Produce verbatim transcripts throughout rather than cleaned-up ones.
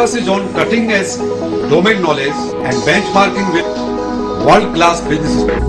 focus is on cutting edge domain knowledge and benchmarking with world class business.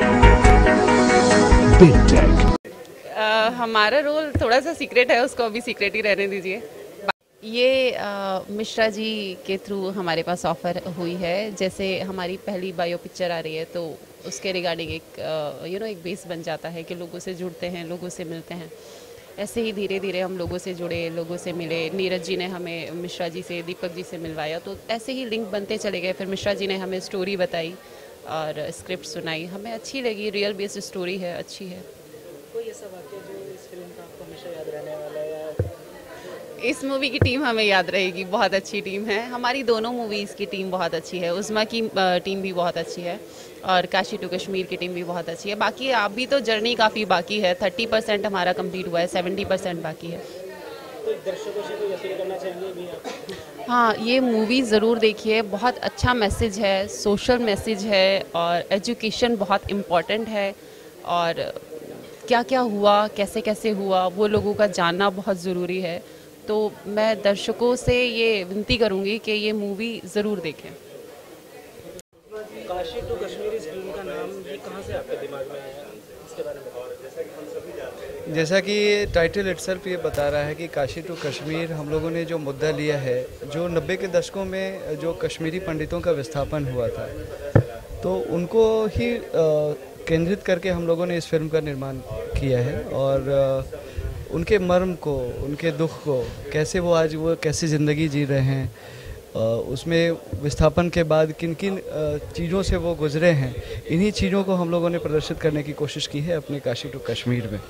Big Tech. uh, हमारा role थोड़ा सा secret है, उसको अभी सीक्रेट ही रहने दीजिए। ये uh, मिश्रा जी के थ्रू हमारे पास ऑफ़र हुई है। जैसे हमारी पहली बायो पिक्चर आ रही है तो उसके रिगार्डिंग एक यू नो एक बेस बन जाता है कि लोगों से जुड़ते हैं, लोगों से मिलते हैं। ऐसे ही धीरे धीरे हम लोगों से जुड़े, लोगों से मिले। नीरज जी ने हमें मिश्रा जी से, दीपक जी से मिलवाया, तो ऐसे ही लिंक बनते चले गए। फिर मिश्रा जी ने हमें स्टोरी बताई और स्क्रिप्ट सुनाई, हमें अच्छी लगी। रियल बेस्ड स्टोरी है, अच्छी है। कोई ऐसा वाक़या जो इस फिल्म का आपको हमेशा याद रहने वाला है? इस मूवी की टीम हमें याद रहेगी, बहुत अच्छी टीम है। हमारी दोनों मूवीज़ की टीम बहुत अच्छी है। उज़मा की टीम भी बहुत अच्छी है और काशी टू कश्मीर की टीम भी बहुत अच्छी है। बाकी अभी तो जर्नी काफ़ी बाकी है। थर्टी परसेंट हमारा कंप्लीट हुआ है, सेवेंटी परसेंट बाकी है। तो दर्शकों से कोई अपील करना चाहेंगे भी आप? हाँ, ये मूवी ज़रूर देखिए। बहुत अच्छा मैसेज है, सोशल मैसेज है और एजुकेशन बहुत इम्पॉर्टेंट है। और क्या क्या हुआ, कैसे कैसे हुआ, वो लोगों का जानना बहुत ज़रूरी है। तो मैं दर्शकों से ये विनती करूँगी कि ये मूवी ज़रूर देखें। काशी टू कश्मीर इस फिल्म का नाम ये कहाँ से आपके दिमाग में आया, इसके बारे में बताओ। जैसा कि टाइटल इटसेल्फ ये बता रहा है कि काशी टू कश्मीर हम लोगों ने जो मुद्दा लिया है, जो नब्बे के दशकों में जो कश्मीरी पंडितों का विस्थापन हुआ था, तो उनको ही केंद्रित करके हम लोगों ने इस फिल्म का निर्माण किया है। और उनके मर्म को, उनके दुख को, कैसे वो आज वो कैसी ज़िंदगी जी रहे हैं, उसमें विस्थापन के बाद किन किन चीज़ों से वो गुजरे हैं, इन्हीं चीज़ों को हम लोगों ने प्रदर्शित करने की कोशिश की है अपने काशी टू कश्मीर में।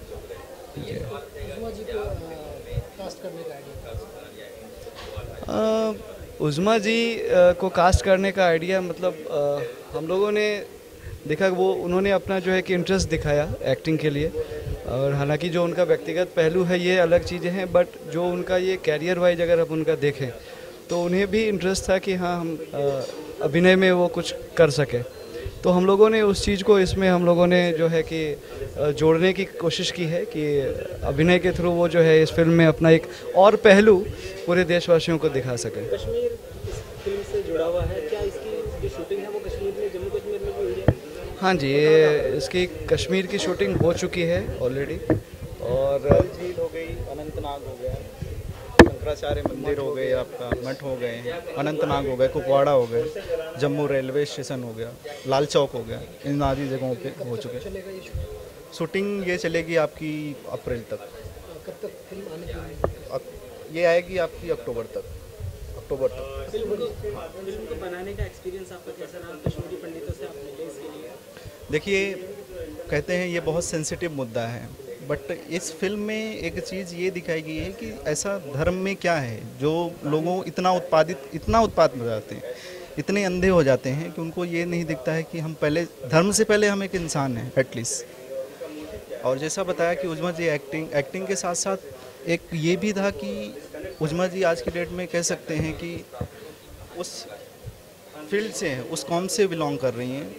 उज़मा जी को कास्ट करने का आइडिया मतलब आ, हम लोगों ने देखा वो उन्होंने अपना जो है कि इंटरेस्ट दिखाया एक्टिंग के लिए। और हालांकि जो उनका व्यक्तिगत पहलू है ये अलग चीज़ें हैं, बट जो उनका ये कैरियर वाइज अगर आप उनका देखें तो उन्हें भी इंटरेस्ट था कि हाँ हम अभिनय में वो कुछ कर सके। तो हम लोगों ने उस चीज़ को इसमें हम लोगों ने जो है कि जोड़ने की कोशिश की है कि अभिनय के थ्रू वो जो है इस फिल्म में अपना एक और पहलू पूरे देशवासियों को दिखा सके। कश्मीर इस फिल्म से जुड़ा हुआ है क्या? इसकी जो शूटिंग है वो कश्मीर में, जम्मू कश्मीर में भी हुई है? हाँ जी, ये इसकी कश्मीर की शूटिंग हो चुकी है ऑलरेडी। और झील हो गई, अनंतनाग हो गया, शंकराचार्य मंदिर हो गए, आपका मठ हो गए, अनंतनाग हो गए, कुपवाड़ा हो गए, जम्मू रेलवे स्टेशन हो गया, लाल चौक हो गया, इन आदि जगहों पे हो चुके। शूटिंग ये चलेगी आपकी अप्रैल तक। कब तक फिल्म आने की? ये आएगी आपकी अक्टूबर तक, अक्टूबर तक। फिल्म को फिल्म को बनाने का एक्सपीरियंस आपका कैसा रहा? कश्मीरी पंडितों से आप मिले इसके लिए? देखिए, कहते हैं ये बहुत सेंसिटिव मुद्दा है, बट इस फिल्म में एक चीज़ ये दिखाई गई है कि ऐसा धर्म में क्या है जो लोगों इतना उत्पादित इतना उत्पाद हो जाते हैं, इतने अंधे हो जाते हैं कि उनको ये नहीं दिखता है कि हम पहले धर्म से पहले हम एक इंसान हैं एटलीस्ट। और जैसा बताया कि उज़मा जी एक्टिंग एक्टिंग के साथ साथ एक ये भी था कि उज़मा जी आज की डेट में कह सकते हैं कि उस फील्ड से हैं, उस कौम से बिलोंग कर रही हैं।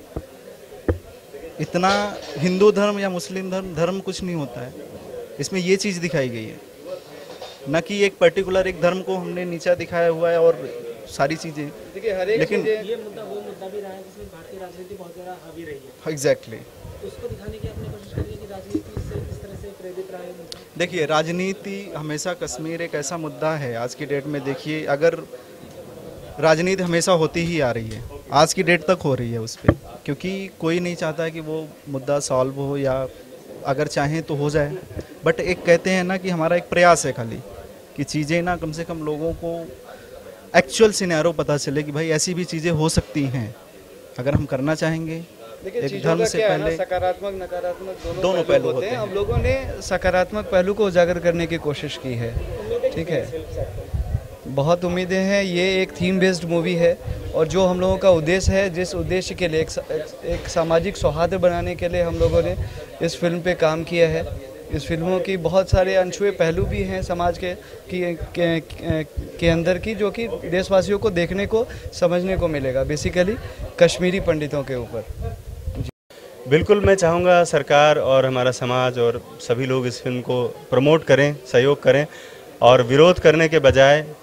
इतना हिंदू धर्म या मुस्लिम धर्म धर्म कुछ नहीं होता है, इसमें ये चीज़ दिखाई गई है, न कि एक पर्टिकुलर एक धर्म को हमने नीचा दिखाया हुआ है और सारी चीज़ें। देखिए हर एक लेकिन ये मुद्दा वो मुद्दा भी रहा है जिसमें भारतीय राजनीति बहुत ज़्यादा हावी रही है। एग्जैक्टली तो उसको दिखाने की आपने कोशिश करी है कि राजनीति से किस तरह से प्रेरित रहा है मुद्दा? देखिए, राजनीति हमेशा, कश्मीर एक ऐसा मुद्दा है आज की डेट में। देखिए, अगर राजनीति हमेशा होती ही आ रही है, आज की डेट तक हो रही है उस पर, क्योंकि कोई नहीं चाहता है कि वो मुद्दा सॉल्व हो, या अगर चाहें तो हो जाए। बट एक कहते हैं ना कि हमारा एक प्रयास है खाली कि चीज़ें ना कम से कम लोगों को एक्चुअल सिनेरियो पता चले कि भाई ऐसी भी चीज़ें हो सकती हैं अगर हम करना चाहेंगे। एक धर्म से पहले सकारात्मक नकारात्मक दोनों, दोनों पहलू होते हैं। हम लोगों ने सकारात्मक पहलू को उजागर करने की कोशिश की है। ठीक है, बहुत उम्मीदें हैं। ये एक थीम बेस्ड मूवी है और जो हम लोगों का उद्देश्य है, जिस उद्देश्य के लिए एक, एक सामाजिक सौहार्द बनाने के लिए हम लोगों ने इस फिल्म पे काम किया है। इस फिल्मों की बहुत सारे अनछुए पहलू भी हैं समाज के की, के, के, के अंदर की, जो कि देशवासियों को देखने को, समझने को मिलेगा, बेसिकली कश्मीरी पंडितों के ऊपर। बिल्कुल, मैं चाहूँगा सरकार और हमारा समाज और सभी लोग इस फिल्म को प्रमोट करें, सहयोग करें और विरोध करने के बजाय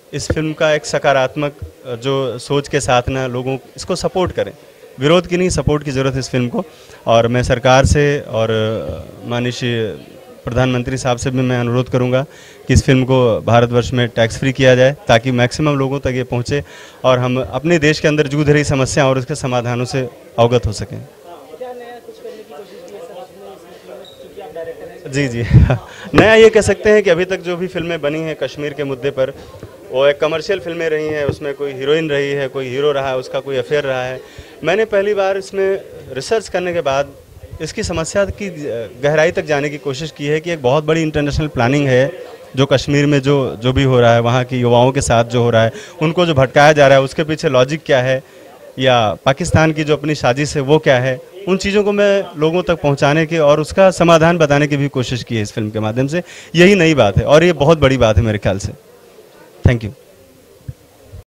इस फिल्म का एक सकारात्मक जो सोच के साथ ना लोगों इसको सपोर्ट करें, विरोध की नहीं सपोर्ट की ज़रूरत है इस फिल्म को। और मैं सरकार से और माननीय प्रधानमंत्री साहब से भी मैं अनुरोध करूंगा कि इस फिल्म को भारतवर्ष में टैक्स फ्री किया जाए ताकि मैक्सिमम लोगों तक ये पहुंचे और हम अपने देश के अंदर जूझ रही समस्या और उसके समाधानों से अवगत हो सकें। क्या नया कुछ करने की कोशिश की है सर आपने इस फिल्म में, क्योंकि आप डायरेक्टर हैं? जी जी नया ये कह सकते हैं कि अभी तक जो भी फिल्में बनी हैं कश्मीर के मुद्दे पर वो एक कमर्शियल फिल्में रही हैं, उसमें कोई हीरोइन रही है, कोई हीरो रहा है, उसका कोई अफेयर रहा है। मैंने पहली बार इसमें रिसर्च करने के बाद इसकी समस्या की गहराई तक जाने की कोशिश की है कि एक बहुत बड़ी इंटरनेशनल प्लानिंग है जो कश्मीर में जो जो भी हो रहा है, वहाँ की युवाओं के साथ जो हो रहा है, उनको जो भटकाया जा रहा है उसके पीछे लॉजिक क्या है, या पाकिस्तान की जो अपनी साजिश है वो क्या है, उन चीज़ों को मैं लोगों तक पहुंचाने की और उसका समाधान बताने की भी कोशिश की है इस फिल्म के माध्यम से। यही नई बात है और ये बहुत बड़ी बात है मेरे ख्याल से। Thank you.